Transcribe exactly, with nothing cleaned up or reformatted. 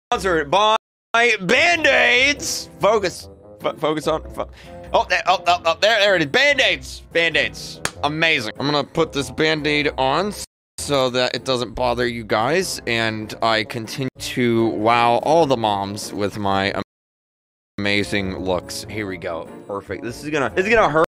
Sponsored by Band-Aids. Focus. F focus on. Fo oh, there, oh, oh, oh, there, there it is. Band-Aids. Band-Aids. Amazing. I'm gonna put this Band-Aid on so that it doesn't bother you guys, and I continue to wow all the moms with my amazing looks. Here we go. Perfect. This is gonna. This is gonna hurt.